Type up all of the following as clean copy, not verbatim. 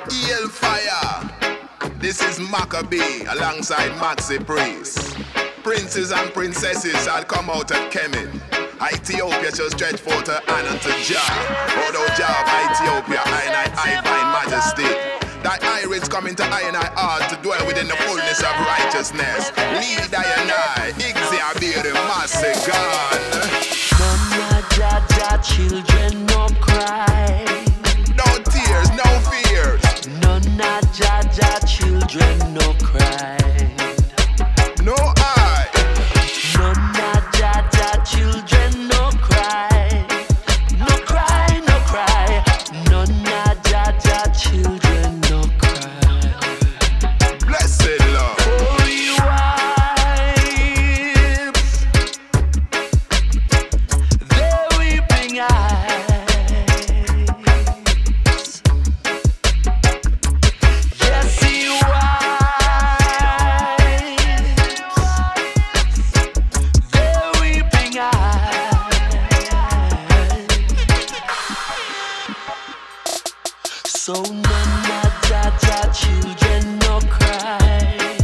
Fire. This is Macka alongside Maxi Priest. Princes and princesses had come out of Kemet. Ethiopia shall stretch forth her hand unto Jah. Although Jah of Ethiopia, I find majesty. Thy iris coming to I and I heart to dwell within the fullness of righteousness. Lead I and I, Ixia be the massive God. None Jah Jah children no cry. No tears, no fears. None Jah Jah children no cry. No I. None Jah Jah children no cry. No cry, no cry. None Jah Jah children no cry. Blessed Lord. For you wipes their weeping eyes. Yes, he wipes their weeping eyes. So none of Jah Jah children no cry.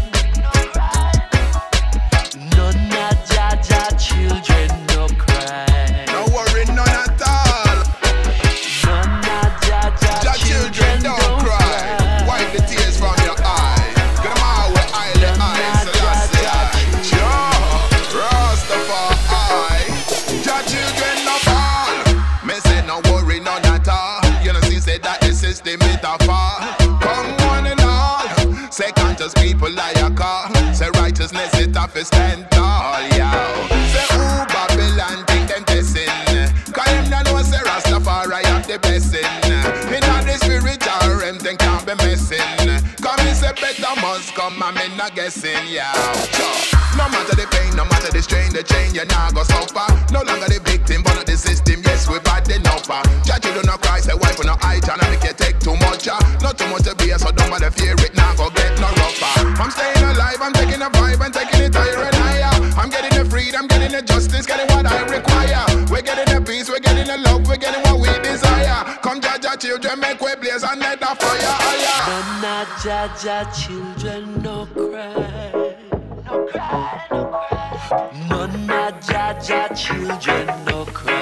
None of Jah Jah children no cry. No worry, none at all. None of Jah Jah Jah children don't cry. Wipe the tears from your eye. Get them out with eyelid eyes. Selassie I. Jah, Rastafari. Jah children no fall. Me say no worry, none at all. You know see say that this is the metaphor. Come one and all. Say conscious people like a call. Say righteousness it have to stand tall. Yeah. Say who Babylon think them testing. Cause them no know say Rastafari have the blessing. In all the spiritual realm them can't be messing. Come me say better must come and me not guessing. Yeah. No matter the pain, no matter the strain, the chain you nah go suffer. No longer the victim but not the system. Yes we bad enough. Jah children no cry, say wife no eye, tryna make you take too much. Not too much to be, so don't bother fear it, now go get no rougher. I'm staying alive, I'm taking a vibe, and taking it higher and higher. I'm getting the freedom, getting the justice, getting what I require. We're getting the peace, we're getting the love, we're getting what we desire. Come Jah Jah children, make way blaze and let the fire higher. None of Jah Jah children no cry. No cry, no cry. None of Jah Jah children no cry.